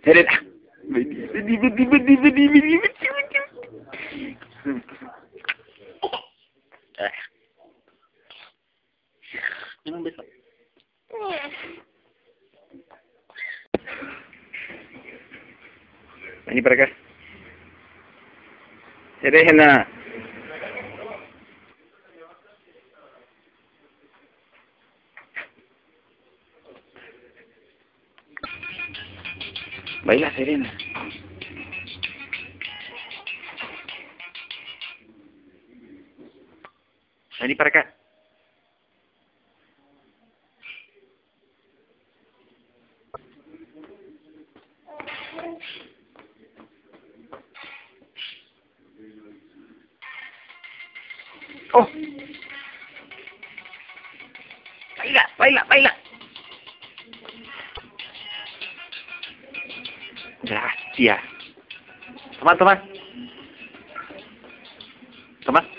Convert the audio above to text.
Serena. Vení. Dame un beso. Vení para acá. Serena. Baila, Serena. Vení para acá. Oh. Baila. Gracias. Toma.